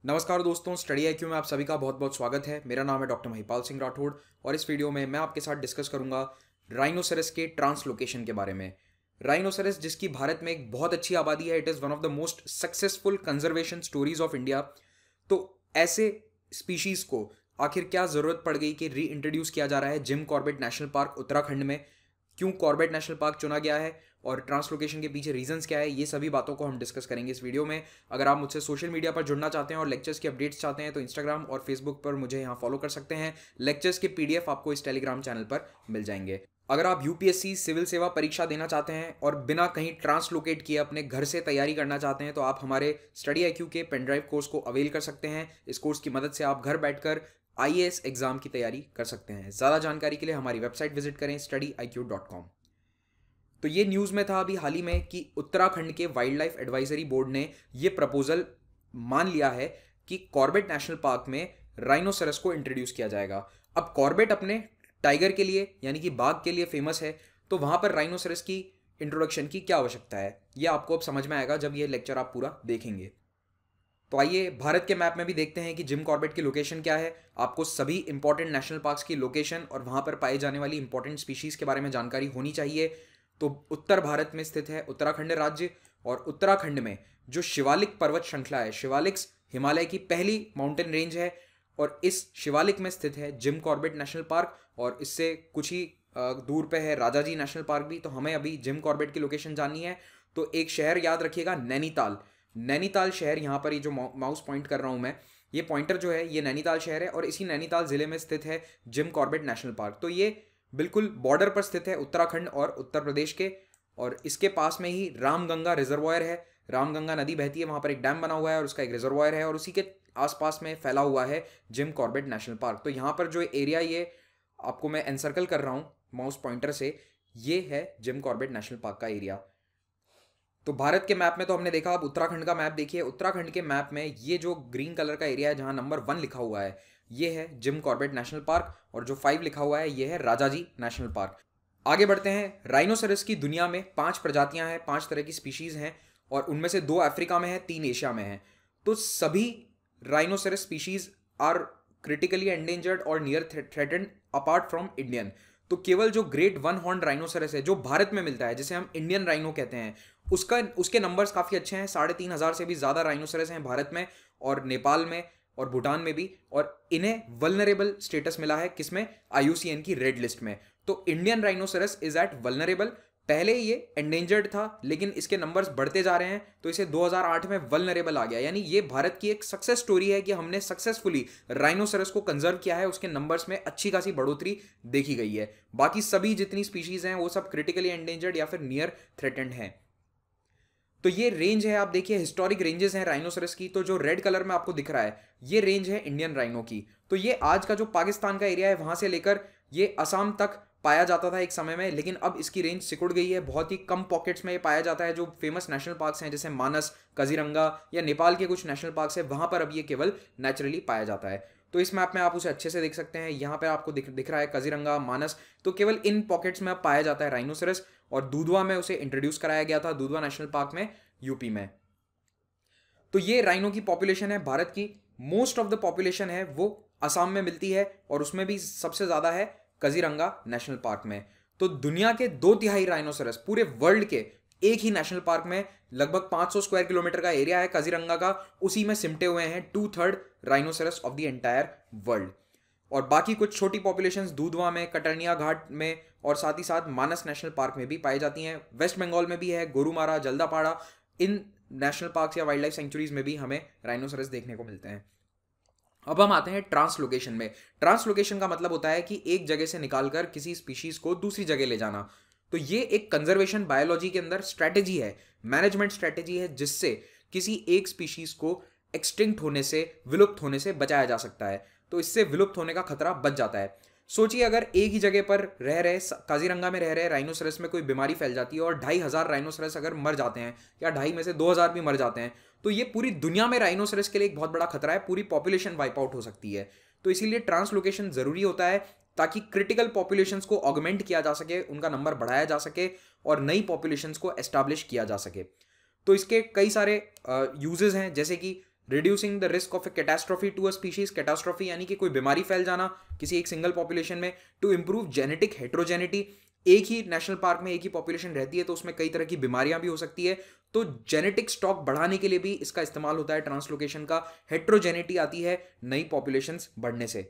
नमस्कार दोस्तों, study IQ में आप सभी का बहुत बहुत स्वागत है। मेरा नाम है डॉक्टर महिपाल सिंह राठौड़ और इस वीडियो में मैं आपके साथ डिस्कस करूंगा राइनोसेरस के ट्रांसलोकेशन के बारे में। राइनोसेरस जिसकी भारत में एक बहुत अच्छी आबादी है, it is one of the most successful conservation stories of India. तो ऐसे स्पीशीज़ को आखिर क्या ज़रूरत पड़ गई कि री इंट्रोड्यूस किया जा रहा है Jim Corbett national park Uttarakhand में, क्यों कॉर्बेट नेशनल पार्क चुना गया है और ट्रांसलोकेशन के पीछे रीजंस क्या है, ये सभी बातों को हम डिस्कस करेंगे इस वीडियो में। अगर आप मुझसे सोशल मीडिया पर जुड़ना चाहते हैं और लेक्चर्स की अपडेट्स चाहते हैं तो इंस्टाग्राम और फेसबुक पर मुझे यहाँ फॉलो कर सकते हैं। लेक्चर्स के पीडीएफ आपको इस टेलीग्राम चैनल पर मिल जाएंगे। अगर आप यूपीएससी सिविल सेवा परीक्षा देना चाहते हैं और बिना कहीं ट्रांसलोकेट किए अपने घर से तैयारी करना चाहते हैं तो आप हमारे स्टडी आईक्यू के पेनड्राइव कोर्स को अवेल कर सकते हैं। इस कोर्स की मदद से आप घर बैठकर आईएएस एग्जाम की तैयारी कर सकते हैं। ज़्यादा जानकारी के लिए हमारी वेबसाइट विजिट करें studiiq.com। तो ये न्यूज़ में था अभी हाल ही में कि उत्तराखंड के वाइल्ड लाइफ एडवाइजरी बोर्ड ने ये प्रपोजल मान लिया है कि कॉर्बेट नेशनल पार्क में राइनोसेरस को इंट्रोड्यूस किया जाएगा। अब कॉर्बेट अपने टाइगर के लिए यानी कि बाघ के लिए फेमस है, तो वहाँ पर राइनोसेरस की इंट्रोडक्शन की क्या आवश्यकता है, ये आपको अब समझ में आएगा जब ये लेक्चर आप पूरा देखेंगे। तो आइए भारत के मैप में भी देखते हैं कि जिम कॉर्बेट की लोकेशन क्या है। आपको सभी इंपॉर्टेंट नेशनल पार्क्स की लोकेशन और वहाँ पर पाई जाने वाली इंपॉर्टेंट स्पीशीज़ के बारे में जानकारी होनी चाहिए। तो उत्तर भारत में स्थित है उत्तराखंड राज्य, और उत्तराखंड में जो शिवालिक पर्वत श्रृंखला है, शिवालिक्स हिमालय की पहली माउंटेन रेंज है और इस शिवालिक में स्थित है जिम कॉर्बेट नेशनल पार्क, और इससे कुछ ही दूर पे है राजाजी नेशनल पार्क भी। तो हमें अभी जिम कॉर्बेट की लोकेशन जाननी है। तो एक शहर याद रखिएगा, नैनीताल। नैनीताल शहर, यहाँ पर ये जो माउस पॉइंट कर रहा हूँ मैं, ये पॉइंटर जो है ये नैनीताल शहर है और इसी नैनीताल जिले में स्थित है जिम कॉर्बेट नेशनल पार्क। तो ये बिल्कुल बॉर्डर पर स्थित है उत्तराखंड और उत्तर प्रदेश के, और इसके पास में ही रामगंगा रिजर्वायर है। रामगंगा नदी बहती है, वहाँ पर एक डैम बना हुआ है और उसका एक रिजर्वायर है, और उसी के आसपास में फैला हुआ है जिम कॉर्बेट नेशनल पार्क। तो यहाँ पर जो एरिया ये आपको मैं एनसर्कल कर रहा हूँ माउस पॉइंटर से, ये है जिम कॉर्बेट नेशनल पार्क का एरिया। तो भारत के मैप में तो हमने देखा, अब उत्तराखंड का मैप देखिए। उत्तराखंड के मैप में ये जो ग्रीन कलर का एरिया है जहाँ नंबर 1 लिखा हुआ है, ये है जिम कॉर्बेट नेशनल पार्क, और जो 5 लिखा हुआ है ये है राजाजी नेशनल पार्क। आगे बढ़ते हैं। राइनोसेरस की दुनिया में 5 प्रजातियां हैं, 5 तरह की स्पीशीज हैं, और उनमें से 2 अफ्रीका में है, 3 एशिया में है। तो सभी rhinoceros species are critically endangered और near threatened apart from Indian. तो केवल जो ग्रेट 1 हॉर्न राइनोसेरस है जो भारत में मिलता है, जिसे हम इंडियन राइनो कहते हैं, उसके नंबर्स काफ़ी अच्छे हैं। 3,500 से भी ज़्यादा राइनोसेरस हैं भारत में और नेपाल में और भूटान में भी, और इन्हें वल्नरेबल स्टेटस मिला है किसमें, IUCN की रेड लिस्ट में। तो Indian rhinoceros is at vulnerable. पहले ये एंडेंजर्ड था लेकिन इसके नंबर्स बढ़ते जा रहे हैं, तो इसे 2008 में वल्नरेबल आ गया। यानी ये भारत की एक सक्सेस स्टोरी है कि हमने सक्सेसफुली राइनोसेरस को कंजर्व किया है, उसके नंबर्स में अच्छी खासी बढ़ोतरी देखी गई है। बाकी सभी जितनी स्पीशीज हैं वो सब क्रिटिकली एंडेंजर्ड या फिर नियर थ्रेटेंड हैं। तो ये रेंज है, आप देखिए हिस्टोरिक रेंजेस हैं राइनोसेरस की। तो जो रेड कलर में आपको दिख रहा है ये रेंज है इंडियन राइनो की। तो ये आज का जो पाकिस्तान का एरिया है वहां से लेकर ये असम तक पाया जाता था एक समय में, लेकिन अब इसकी रेंज सिकुड़ गई है। बहुत ही कम पॉकेट्स में ये पाया जाता है। जो फेमस नेशनल पार्क्स हैं जैसे मानस, काजीरंगा या नेपाल के कुछ नेशनल पार्क्स हैं, वहां पर अब ये केवल नेचुरली पाया जाता है। तो इस मैप में आप उसे अच्छे से देख सकते हैं। यहाँ पे आपको दिख रहा है काजीरंगा, मानस, तो केवल इन पॉकेट्स में अब पाया जाता है राइनोसेरस। और दूधवा में उसे इंट्रोड्यूस कराया गया था, दूधवा नेशनल पार्क में, यूपी में। तो ये राइनो की पॉपुलेशन है भारत की। मोस्ट ऑफ द पॉपुलेशन है वो असम में मिलती है, और उसमें भी सबसे ज्यादा है काजीरंगा नेशनल पार्क में। तो दुनिया के 2/3 राइनोसेरस पूरे वर्ल्ड के एक ही नेशनल पार्क में, लगभग 500 स्क्वायर किलोमीटर का एरिया है काजीरंगा का, उसी में सिमटे हुए हैं 2/3 rhinoceros of the entire world. और बाकी कुछ छोटी पॉपुलेशंस दूधवा में, कटर्निया घाट में और साथ ही साथ मानस नेशनल पार्क में भी पाई जाती हैं। वेस्ट बंगाल में भी है, गोरुमारा, जल्दापाड़ा, इन नेशनल पार्क्स या वाइल्ड लाइफ सेंचुरीज में भी हमें राइनोसेरस देखने को मिलते हैं। अब हम आते हैं ट्रांसलोकेशन में। ट्रांसलोकेशन का मतलब होता है कि एक जगह से निकालकर किसी स्पीशीज को दूसरी जगह ले जाना। तो ये एक कंजर्वेशन बायोलॉजी के अंदर स्ट्रैटेजी है, मैनेजमेंट स्ट्रैटेजी है, जिससे किसी एक स्पीशीज को एक्सटिंक्ट होने से, विलुप्त होने से बचाया जा सकता है। तो इससे विलुप्त होने का खतरा बच जाता है। सोचिए अगर एक ही जगह पर रह रहे, काजीरंगा में रह रहे राइनोसेरस में कोई बीमारी फैल जाती है और 2,500 राइनोसेरस अगर मर जाते हैं, या 2.5 में से 2,000 भी मर जाते हैं, तो ये पूरी दुनिया में राइनोसेरस के लिए एक बहुत बड़ा खतरा है। पूरी पॉपुलेशन वाइप आउट हो सकती है। तो इसीलिए ट्रांसलोकेशन जरूरी होता है, ताकि क्रिटिकल पॉपुलेशंस को ऑगमेंट किया जा सके, उनका नंबर बढ़ाया जा सके और नई पॉपुलेशंस को एस्टैब्लिश किया जा सके। तो इसके कई सारे यूजेस हैं, जैसे कि reducing the risk of a catastrophe to a species, catastrophe यानी कि कोई बीमारी फैल जाना किसी एक सिंगल पॉपुलेशन में, टू इंप्रूव जेनेटिक हेट्रोजेनिटी, एक ही नेशनल पार्क में एक ही पॉपुलेशन रहती है तो उसमें कई तरह की बीमारियां भी हो सकती है, तो जेनेटिक स्टॉक बढ़ाने के लिए भी इसका इस्तेमाल होता है ट्रांसलोकेशन का, हेट्रोजेनिटी आती है नई पॉपुलेशंस बढ़ने से,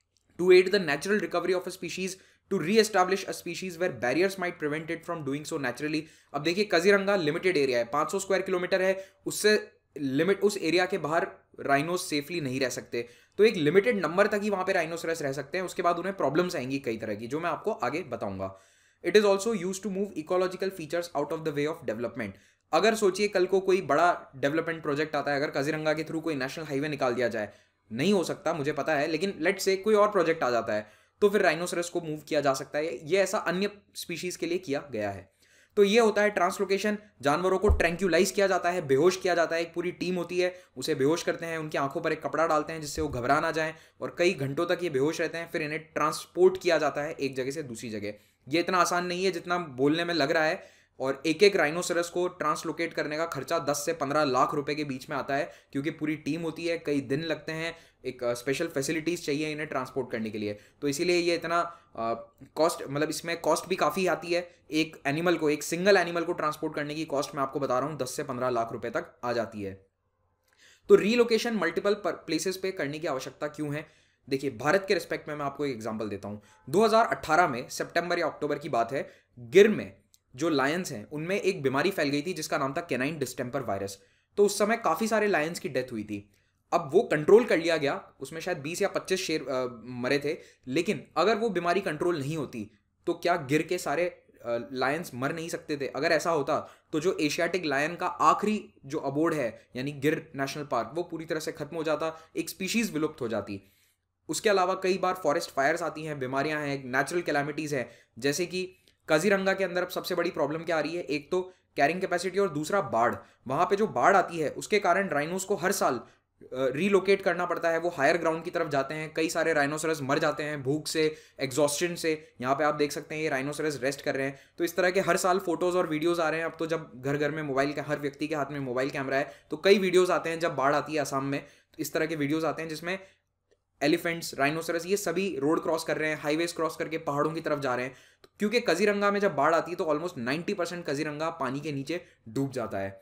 to aid the natural recovery of a species, to re-establish a species where barriers might prevent it from doing so naturally. अब देखिए काजीरंगा लिमिटेड एरिया है, 500 स्क्वायर किलोमीटर है, उससे लिमिट उस एरिया के बाहर राइनोस सेफली नहीं रह सकते, तो एक लिमिटेड नंबर तक ही वहां पे राइनोसरस रह सकते हैं, उसके बाद उन्हें प्रॉब्लम्स आएंगी कई तरह की जो मैं आपको आगे बताऊंगा। It is also use to move ecological features out of the way of development. अगर सोचिए कल को कोई बड़ा डेवलपमेंट प्रोजेक्ट आता है, अगर काजीरंगा के थ्रू कोई नेशनल हाईवे निकाल दिया जाए, नहीं हो सकता मुझे पता है, लेकिन लेट्स से कोई और प्रोजेक्ट आ जाता है तो फिर राइनोसरस को मूव किया जा सकता है, ये ऐसा अन्य स्पीशीज के लिए किया गया है। तो ये होता है ट्रांसलोकेशन, जानवरों को ट्रैंक्यूलाइज किया जाता है, बेहोश किया जाता है, एक पूरी टीम होती है उसे बेहोश करते हैं, उनकी आंखों पर एक कपड़ा डालते हैं जिससे वो घबरा ना जाएं और कई घंटों तक ये बेहोश रहते हैं, फिर इन्हें ट्रांसपोर्ट किया जाता है एक जगह से दूसरी जगह। ये इतना आसान नहीं है जितना बोलने में लग रहा है, और एक एक राइनोसरस को ट्रांसलोकेट करने का खर्चा 10 से 15 लाख रुपए के बीच में आता है, क्योंकि पूरी टीम होती है, कई दिन लगते हैं, एक स्पेशल फैसिलिटीज चाहिए इन्हें ट्रांसपोर्ट करने के लिए, तो इसीलिए ये इतना कॉस्ट, मतलब इसमें कॉस्ट भी काफ़ी आती है, एक एनिमल को, एक सिंगल एनिमल को ट्रांसपोर्ट करने की कॉस्ट मैं आपको बता रहा हूँ 10 से 15 लाख रुपए तक आ जाती है। तो रीलोकेशन मल्टीपल प्लेसेस पे करने की आवश्यकता क्यों है? देखिए भारत के रिस्पेक्ट में मैं आपको एक एग्जांपल देता हूँ। 2018 में सितंबर या अक्टूबर की बात है, गिर में जो लायंस हैं उनमें एक बीमारी फैल गई थी जिसका नाम था कैनाइन डिस्टेंपर वायरस। तो उस समय काफ़ी सारे लायंस की डेथ हुई थी। अब वो कंट्रोल कर लिया गया, उसमें शायद 20 या 25 शेर मरे थे, लेकिन अगर वो बीमारी कंट्रोल नहीं होती तो क्या गिर के सारे लायंस मर नहीं सकते थे? अगर ऐसा होता तो जो एशियाटिक लायन का आखिरी जो अबोर्ड है यानी गिर नेशनल पार्क, वो पूरी तरह से खत्म हो जाता, एक स्पीशीज विलुप्त हो जाती। उसके अलावा कई बार फॉरेस्ट फायर्स आती हैं, बीमारियां हैं, नेचुरल कैलामिटीज हैं, जैसे कि काजीरंगा के अंदर अब सबसे बड़ी प्रॉब्लम क्या आ रही है, एक तो कैरिंग कैपेसिटी और दूसरा बाढ़। वहां पे जो बाढ़ आती है उसके कारण राइनोस को हर साल रीलोकेट करना पड़ता है, वो हायर ग्राउंड की तरफ जाते हैं, कई सारे राइनोसरस मर जाते हैं भूख से, एग्जॉस्शन से। यहाँ पे आप देख सकते हैं ये राइनोसरस रेस्ट कर रहे हैं। तो इस तरह के हर साल फोटोज और वीडियोस आ रहे हैं। अब तो जब घर घर में मोबाइल के, हर व्यक्ति के हाथ में मोबाइल कैमरा है, तो कई वीडियोज आते हैं जब बाढ़ आती है असम में, तो इस तरह के वीडियोज आते हैं जिसमें एलिफेंट्स, राइनोसरस, ये सभी रोड क्रॉस कर रहे हैं, हाईवेज क्रॉस करके पहाड़ों की तरफ जा रहे हैं। तो क्योंकि काजीरंगा में जब बाढ़ आती है तो ऑलमोस्ट 90% काजीरंगा पानी के नीचे डूब जाता है।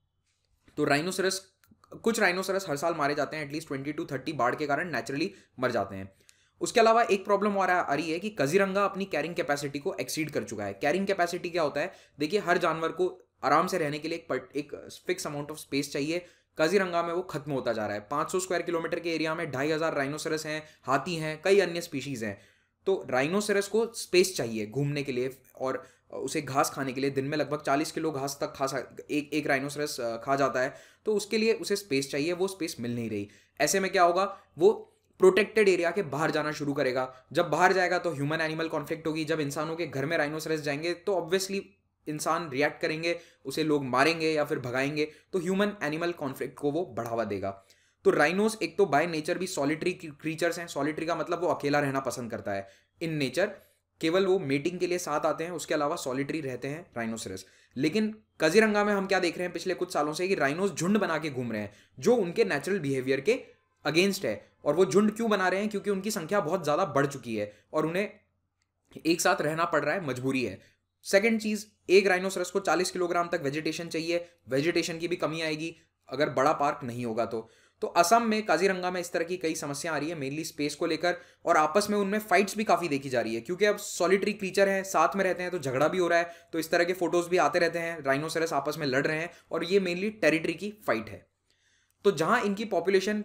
तो राइनोसरस, कुछ राइनोसरस हर साल मारे जाते हैं, एटलीस्ट 20 to 30 बाढ़ के कारण नेचुरली मर जाते हैं। उसके अलावा एक प्रॉब्लम आ रही है कि काजीरंगा अपनी कैरिंग कैपेसिटी को एक्सीड कर चुका है। कैरिंग कैपेसिटी क्या होता है? देखिए हर जानवर को आराम से रहने के लिए एक फिक्स अमाउंट ऑफ स्पेस चाहिए, काजीरंगा में वो खत्म होता जा रहा है। 500 स्क्वायर किलोमीटर के एरिया में 2500 राइनोसरस हैं, हाथी हैं, कई अन्य स्पीशीज हैं। तो राइनोसरस को स्पेस चाहिए घूमने के लिए और उसे घास खाने के लिए। दिन में लगभग 40 किलो घास तक एक राइनोसरस खा जाता है, तो उसके लिए उसे स्पेस चाहिए, वो स्पेस मिल नहीं रही। ऐसे में क्या होगा, वो प्रोटेक्टेड एरिया के बाहर जाना शुरू करेगा। जब बाहर जाएगा तो ह्यूमन एनिमल कॉन्फ्लिक्ट होगी। जब इंसानों के घर में राइनोसरस जाएंगे तो ऑब्वियसली इंसान रिएक्ट करेंगे, उसे लोग मारेंगे या फिर भगाएंगे, तो ह्यूमन एनिमल कॉन्फ्लिक्ट को वो बढ़ावा देगा। तो राइनोस एक तो बाय नेचर भी सॉलिटरी क्रीचर्स हैं। सॉलिटरी का मतलब वो अकेला रहना पसंद करता है। इन नेचर केवल वो मेटिंग के लिए साथ आते हैं, उसके अलावा सॉलिटरी रहते हैं राइनोसरस। लेकिन काजीरंगा में हम क्या देख रहे हैं पिछले कुछ सालों से कि राइनोस झुंड बना के घूम रहे हैं जो उनके नेचुरल बिहेवियर के अगेंस्ट है। और वो झुंड क्यों बना रहे हैं? क्योंकि उनकी संख्या बहुत ज्यादा बढ़ चुकी है और उन्हें एक साथ रहना पड़ रहा है, मजबूरी है। सेकंड चीज, एक राइनोसरस को 40 किलोग्राम तक वेजिटेशन चाहिए, वेजिटेशन की भी कमी आएगी अगर बड़ा पार्क नहीं होगा तो असम में, काजीरंगा में इस तरह की कई समस्या आ रही है, मेनली स्पेस को लेकर, और आपस में उनमें फाइट्स भी काफी देखी जा रही है क्योंकि अब सॉलिटरी क्रीचर हैं, साथ में रहते हैं, तो झगड़ा भी हो रहा है। तो इस तरह के फोटोज भी आते रहते हैं, राइनोसरस आपस में लड़ रहे हैं और ये मेनली टेरिटरी की फाइट है। तो जहां इनकी पॉपुलेशन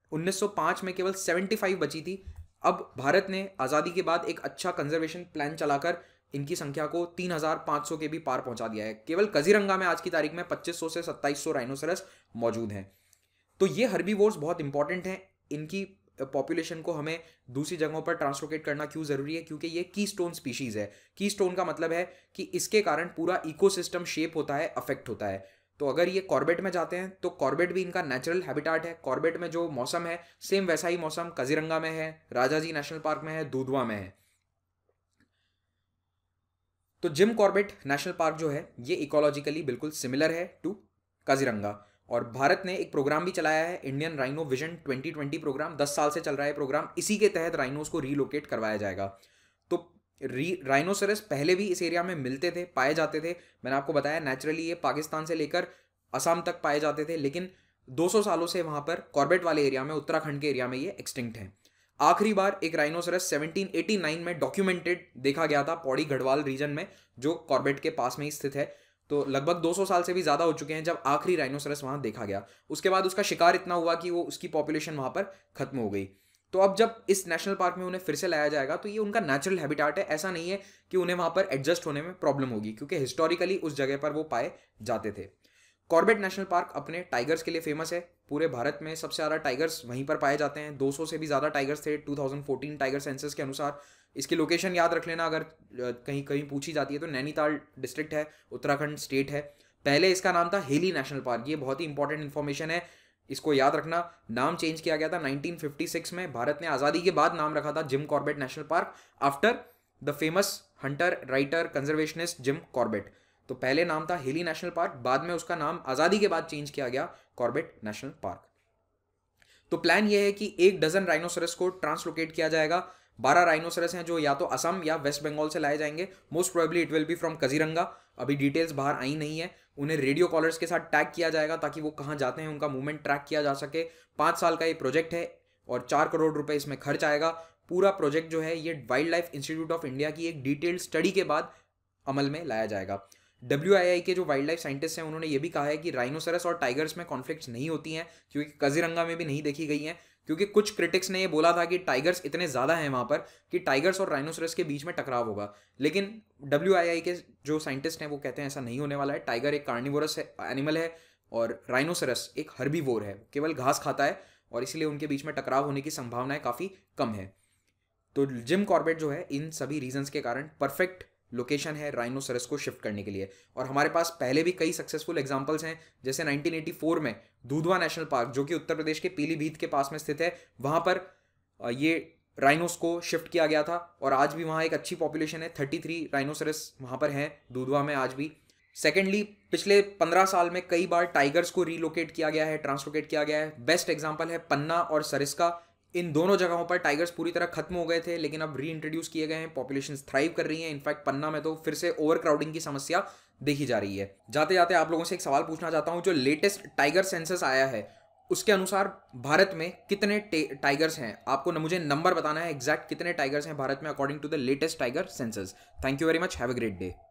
1905 में केवल 75 बची थी, अब भारत ने आजादी के बाद एक अच्छा कंजर्वेशन प्लान चलाकर इनकी संख्या को 3500 के भी पार पहुंचा दिया है। केवल काजीरंगा में आज की तारीख में 2500 से 2700 राइनोसरस मौजूद हैं। तो ये हर्बीवोर्स बहुत इंपॉर्टेंट हैं। इनकी पॉपुलेशन को हमें दूसरी जगहों पर ट्रांसलोकेट करना क्यों जरूरी है? क्योंकि ये कीस्टोन स्पीशीज है। कीस्टोन का मतलब है कि इसके कारण पूरा इकोसिस्टम शेप होता है, अफेक्ट होता है। तो अगर ये कॉर्बेट में जाते हैं तो कॉर्बेट भी इनका नेचुरल हैबिटाट है। कॉर्बेट में जो मौसम है सेम वैसा ही मौसम काजीरंगा में है, राजाजी नेशनल पार्क में है, दूधवा में है। तो जिम कॉर्बेट नेशनल पार्क जो है ये इकोलॉजिकली बिल्कुल सिमिलर है टू काजीरंगा। और भारत ने एक प्रोग्राम भी चलाया है, इंडियन राइनो विजन 2020 प्रोग्राम। 10 साल से चल रहा है प्रोग्राम। इसी के तहत राइनोस को रीलोकेट करवाया जाएगा। तो राइनोसेरस पहले भी इस एरिया में मिलते थे, पाए जाते थे। मैंने आपको बताया नेचुरली ये पाकिस्तान से लेकर असम तक पाए जाते थे, लेकिन 200 सालों से वहां पर कॉर्बेट वाले एरिया में, उत्तराखंड के एरिया में ये एक्सटिंक्ट है। आखिरी बार एक राइनोसेरस 1789 में डॉक्यूमेंटेड देखा गया था पौड़ी गढ़वाल रीजन में, जो कॉर्बेट के पास में ही स्थित है। तो लगभग 200 साल से भी ज़्यादा हो चुके हैं जब आखिरी राइनोसेरस वहाँ देखा गया। उसके बाद उसका शिकार इतना हुआ कि वो उसकी पॉपुलेशन वहाँ पर खत्म हो गई। तो अब जब इस नेशनल पार्क में उन्हें फिर से लाया जाएगा तो ये उनका नेचुरल हैबिटाट है। ऐसा नहीं है कि उन्हें वहाँ पर एडजस्ट होने में प्रॉब्लम होगी, क्योंकि हिस्टोरिकली उस जगह पर वो पाए जाते थे। कॉर्बेट नेशनल पार्क अपने टाइगर्स के लिए फेमस है। पूरे भारत में सबसे ज़्यादा टाइगर्स वहीं पर पाए जाते हैं। 200 से भी ज़्यादा टाइगर्स थे 2014 टाइगर सेंसस के अनुसार। इसकी लोकेशन याद रख लेना, अगर कहीं कहीं पूछी जाती है तो नैनीताल डिस्ट्रिक्ट है, उत्तराखंड स्टेट है। पहले इसका नाम था हेली नेशनल पार्क। ये बहुत ही इंपॉर्टेंट इन्फॉर्मेशन है, इसको याद रखना। नाम चेंज किया गया था 1956 में। भारत ने आज़ादी के बाद नाम रखा था Jim Corbett national park, after the famous hunter, writer, conservationist Jim Corbett. तो पहले नाम था हेली नेशनल पार्क, बाद में उसका नाम आज़ादी के बाद चेंज किया गया कॉर्बेट नेशनल पार्क। तो प्लान ये है कि 1 डजन राइनोसेरस को ट्रांसलोकेट किया जाएगा। 12 राइनोसेरस हैं जो या तो असम या वेस्ट बंगाल से लाए जाएंगे। Most probably it will be from Kaziranga. अभी डिटेल्स बाहर आई नहीं है। उन्हें रेडियो कॉलर्स के साथ टैग किया जाएगा ताकि वो कहाँ जाते हैं उनका मूवमेंट ट्रैक किया जा सके। 5 साल का ये प्रोजेक्ट है और 4 करोड़ रुपए इसमें खर्च आएगा। पूरा प्रोजेक्ट जो है ये wildlife institute of India की एक डिटेल्ड स्टडी के बाद अमल में लाया जाएगा। WII के जो वाइल्ड लाइफ साइंटिस्ट हैं उन्होंने ये भी कहा है कि राइनोसेरस और टाइगर्स में कॉन्फ्लिक्ट्स नहीं होती हैं, क्योंकि काजीरंगा में भी नहीं देखी गई हैं। क्योंकि कुछ क्रिटिक्स ने ये बोला था कि टाइगर्स इतने ज़्यादा हैं वहाँ पर कि टाइगर्स और राइनोसेरस के बीच में टकराव होगा, लेकिन WII के जो साइंटिस्ट हैं वो कहते हैं ऐसा नहीं होने वाला है। टाइगर एक कार्निवोरस एनिमल है और राइनोसेरस एक हर्बीवोर है, केवल घास खाता है, और इसलिए उनके बीच में टकराव होने की संभावनाएं काफ़ी कम है। तो जिम कॉर्बेट जो है इन सभी रीजंस के कारण परफेक्ट लोकेशन है राइनोसेरस को शिफ्ट करने के लिए। और हमारे पास पहले भी कई सक्सेसफुल एग्जांपल्स हैं, जैसे 1984 में दूधवा नेशनल पार्क, जो कि उत्तर प्रदेश के पीलीभीत के पास में स्थित है, वहाँ पर ये राइनोस को शिफ्ट किया गया था और आज भी वहाँ एक अच्छी पॉपुलेशन है। 33 राइनोसेरस वहाँ पर हैं दूधवा में आज भी। सेकेंडली, पिछले 15 साल में कई बार टाइगर्स को रीलोकेट किया गया है, ट्रांसलोकेट किया गया है। बेस्ट एग्जाम्पल है पन्ना और सरिस्का। इन दोनों जगहों पर टाइगर्स पूरी तरह खत्म हो गए थे, लेकिन अब री इंट्रोड्यूस किए गए हैं। पॉपुलेशन थ्राइव कर रही है। इनफैक्ट पन्ना में तो फिर से ओवर क्राउडिंग की समस्या देखी जा रही है। जाते जाते आप लोगों से एक सवाल पूछना चाहता हूं, जो लेटेस्ट टाइगर सेंसस आया है उसके अनुसार भारत में कितने टाइगर्स हैं? आपको मुझे नंबर बताना है, एग्जैक्ट कितने टाइगर्स हैं भारत में according to the latest tiger census. Thank you very much, have a great day.